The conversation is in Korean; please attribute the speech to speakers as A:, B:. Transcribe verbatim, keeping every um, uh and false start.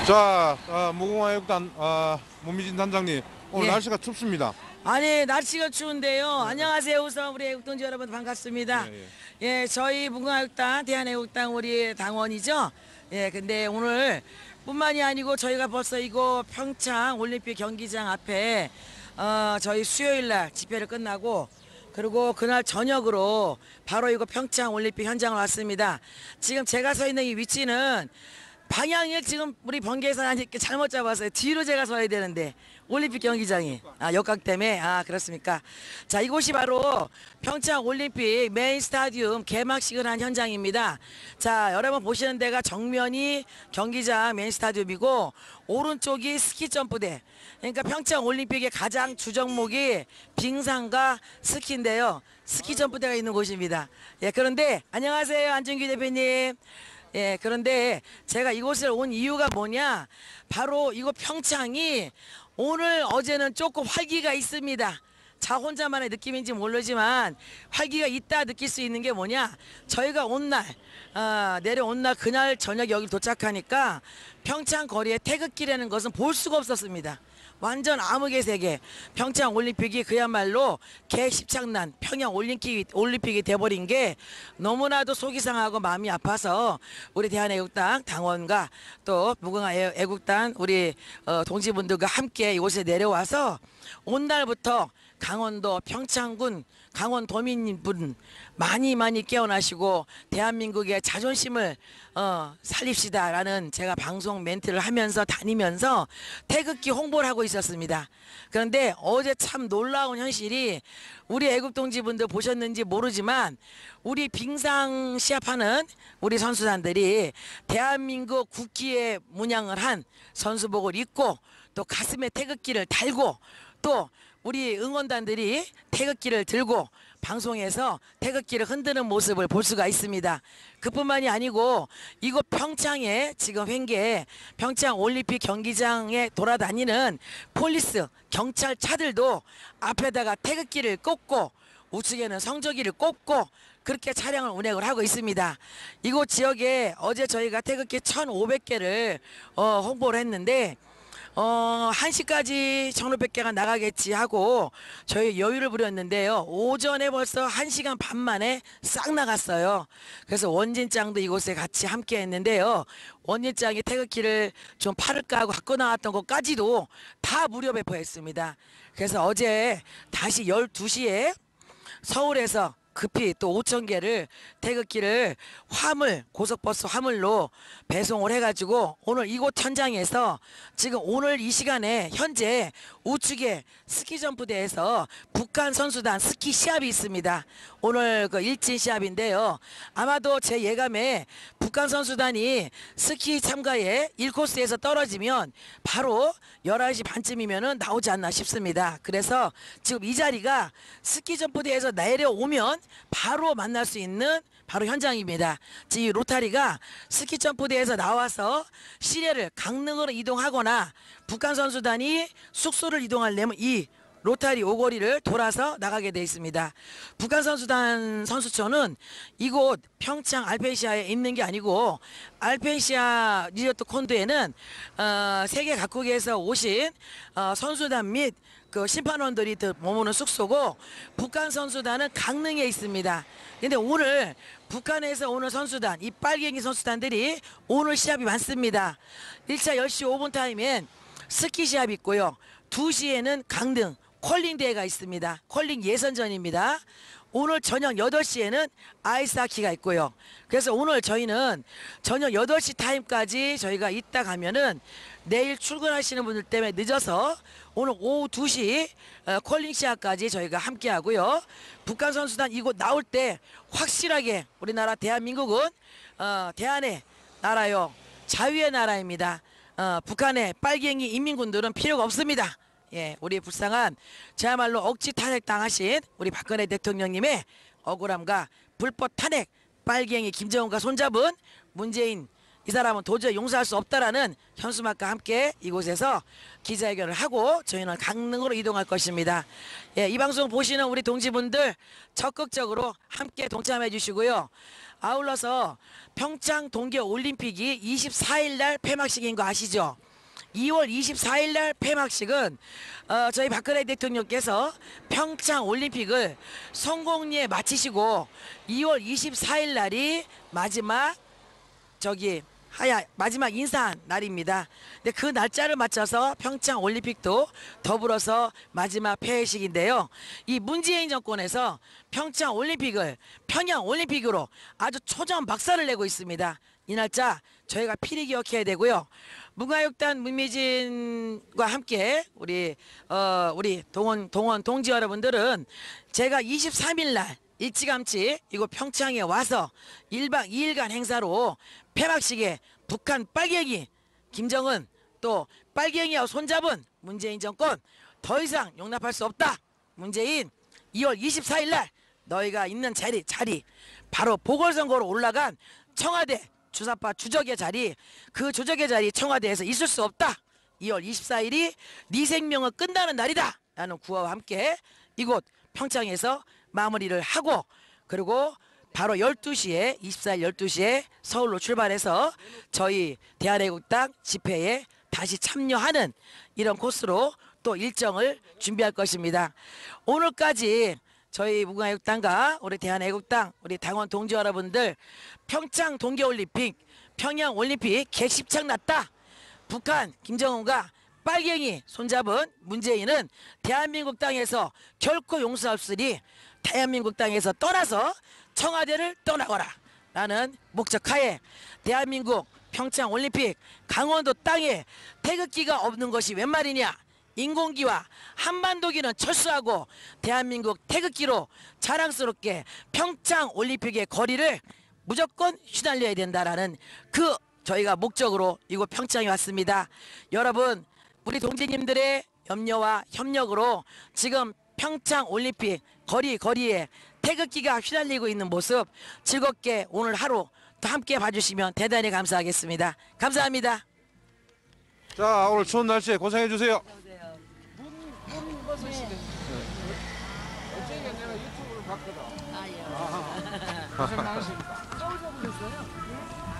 A: 자, 어, 무궁화애국단 어, 문미진 단장님, 오늘
B: 예.
A: 날씨가 춥습니다.
B: 아니 날씨가 추운데요. 안녕하세요. 우선 우리 애국동지 여러분 반갑습니다.
A: 예,
B: 예, 저희 무궁화애국단 대한애국단 우리 당원이죠. 예, 근데 오늘 뿐만이 아니고 저희가 벌써 이거 평창 올림픽 경기장 앞에 어, 저희 수요일날 집회를 끝나고 그리고 그날 저녁으로 바로 이거 평창 올림픽 현장을 왔습니다. 지금 제가 서 있는 이 위치는 방향을 지금 우리 번개사님께 잘못 잡았어요. 뒤로 제가 서야 되는데 올림픽 경기장이 아 역각 때문에 아 그렇습니까? 자, 이곳이 바로 평창 올림픽 메인 스타디움 개막식을 한 현장입니다. 자, 여러분 보시는 데가 정면이 경기장 메인 스타디움이고 오른쪽이 스키 점프대. 그러니까 평창 올림픽의 가장 주종목이 빙상과 스키인데요. 스키 점프대가 있는 곳입니다. 예, 그런데 안녕하세요, 안준규 대표님. 예, 그런데 제가 이곳에 온 이유가 뭐냐? 바로 이곳 평창이 오늘 어제는 조금 활기가 있습니다. 자 혼자만의 느낌인지 모르지만 활기가 있다 느낄 수 있는 게 뭐냐? 저희가 온 날, 어, 내려온 날 그날 저녁 여기 도착하니까 평창 거리에 태극기라는 것은 볼 수가 없었습니다. 완전 암흑의 세계. 평창 올림픽이 그야말로 개십창난 평양 올림픽, 올림픽이 돼버린 게 너무나도 속이 상하고 마음이 아파서 우리 대한애국당 당원과 또 무궁화 애국단 우리 어, 동지분들과 함께 이곳에 내려와서 온 날부터 강원도 평창군 강원도민분 많이 많이 깨어나시고 대한민국의 자존심을 어, 살립시다라는 제가 방송 멘트를 하면서 다니면서 태극기 홍보를 하고 있었습니다. 그런데 어제 참 놀라운 현실이 우리 애국동지분들 보셨는지 모르지만 우리 빙상 시합하는 우리 선수단들이 대한민국 국기에 문양을 한 선수복을 입고 또 가슴에 태극기를 달고 또 우리 응원단들이 태극기를 들고 방송에서 태극기를 흔드는 모습을 볼 수가 있습니다. 그뿐만이 아니고 이곳 평창에 지금 현재 평창 올림픽 경기장에 돌아다니는 폴리스 경찰 차들도 앞에다가 태극기를 꽂고 우측에는 성조기를 꽂고 그렇게 차량을 운행을 하고 있습니다. 이곳 지역에 어제 저희가 태극기 천오백 개를 어, 홍보를 했는데 어, 한 시까지 천오백 개가 나가겠지 하고 저희 여유를 부렸는데요. 오전에 벌써 한 시간 반 만에 싹 나갔어요. 그래서 원진짱도 이곳에 같이 함께 했는데요. 원진짱이 태극기를 좀 팔을까 하고 갖고 나왔던 것까지도 다 무료 배포했습니다. 그래서 어제 다시 열두 시에 서울에서 급히 또 오천 개를 태극기를 화물 고속버스 화물로 배송을 해가지고 오늘 이곳 현장에서 지금 오늘 이 시간에 현재 우측에 스키점프대에서 북한 선수단 스키 시합이 있습니다. 오늘 그 일진 시합인데요. 아마도 제 예감에 북한 선수단이 스키 참가에 일 코스에서 떨어지면 바로 열한 시 반쯤이면은 나오지 않나 싶습니다. 그래서 지금 이 자리가 스키점프대에서 내려오면 바로 만날 수 있는 바로 현장입니다. 이 로타리가 스키점프대에서 나와서 시내를 강릉으로 이동하거나 북한 선수단이 숙소를 이동하려면 이 로타리 오거리를 돌아서 나가게 되어 있습니다. 북한 선수단 선수촌은 이곳 평창 알펜시아에 있는 게 아니고 알펜시아 리조트 콘도에는 어, 세계 각국에서 오신 어, 선수단 및 그 심판원들이 머무는 숙소고 북한 선수단은 강릉에 있습니다. 근데 오늘 북한에서 오는 선수단 이 빨갱이 선수단들이 오늘 시합이 많습니다. 일 차 열 시 오 분 타임엔 스키 시합이 있고요. 두 시에는 강등 컬링 대회가 있습니다. 컬링 예선전입니다. 오늘 저녁 여덟 시에는 아이스하키가 있고요. 그래서 오늘 저희는 저녁 여덟 시 타임까지 저희가 있다 가면은 내일 출근하시는 분들 때문에 늦어서 오늘 오후 두 시 어, 컬링 시합까지 저희가 함께 하고요. 북한 선수단 이곳 나올 때 확실하게 우리나라 대한민국은 어, 대한의 나라요. 자유의 나라입니다. 어, 북한의 빨갱이 인민군들은 필요가 없습니다. 예, 우리 불쌍한 저야말로 억지 탄핵 당하신 우리 박근혜 대통령님의 억울함과 불법 탄핵 빨갱이 김정은과 손잡은 문재인 이 사람은 도저히 용서할 수 없다라는 현수막과 함께 이곳에서 기자회견을 하고 저희는 강릉으로 이동할 것입니다. 예, 이 방송 보시는 우리 동지분들 적극적으로 함께 동참해 주시고요. 아울러서 평창 동계올림픽이 이십사일 날 폐막식인 거 아시죠? 이월 이십사일 날 폐막식은 어, 저희 박근혜 대통령께서 평창 올림픽을 성공리에 마치시고 이월 이십사일 날이 마지막 저기 하야 마지막 인사한 날입니다. 근데 그 날짜를 맞춰서 평창 올림픽도 더불어서 마지막 폐회식인데요. 이 문재인 정권에서 평창 올림픽을 평양 올림픽으로 아주 초전 박살을 내고 있습니다. 이 날짜 저희가 필히 기억해야 되고요. 문화육단 문미진과 함께 우리 어 우리 동원 동원 동지 여러분들은 제가 이십삼일 날 일찌감치 이곳 평창에 와서 일박 이일간 행사로 폐막식에 북한 빨갱이 김정은 또 빨갱이와 손잡은 문재인 정권 더 이상 용납할 수 없다. 문재인 이월 이십사일 날 너희가 있는 자리 자리 바로 보궐선거로 올라간 청와대 주사파 주적의 자리 그 주적의 자리 청와대에서 있을 수 없다. 이월 이십사일이 네 생명을 끝나는 날이다 라는 구호와 함께 이곳 평창에서 마무리를 하고 그리고 바로 열두 시에 이십사일 열두 시에 서울로 출발해서 저희 대한애국당 집회에 다시 참여하는 이런 코스로 또 일정을 준비할 것입니다. 오늘까지 저희 무궁화육당과 우리 대한애국당 우리 당원 동지 여러분들 평창 동계올림픽 평양올림픽 개십창 났다. 북한 김정은과 빨갱이 손잡은 문재인은 대한민국 땅에서 결코 용서할 수 없으니 대한민국 땅에서 떠나서 청와대를 떠나거라 라는 목적하에 대한민국 평창올림픽 강원도 땅에 태극기가 없는 것이 웬 말이냐. 인공기와 한반도기는 철수하고 대한민국 태극기로 자랑스럽게 평창올림픽의 거리를 무조건 휘날려야 된다라는 그 저희가 목적으로 이곳 평창에 왔습니다. 여러분 우리 동지님들의 염려와 협력으로 지금 평창올림픽 거리 거리에 태극기가 휘날리고 있는 모습 즐겁게 오늘 하루 또 함께 봐주시면 대단히 감사하겠습니다. 감사합니다.
A: 자, 오늘 추운 날씨에 고생해 주세요.
C: 어제가 내가 유튜브를 봤거든.
B: 아, 예.
C: 고생 많으십니다. 서울 잡으셨어요?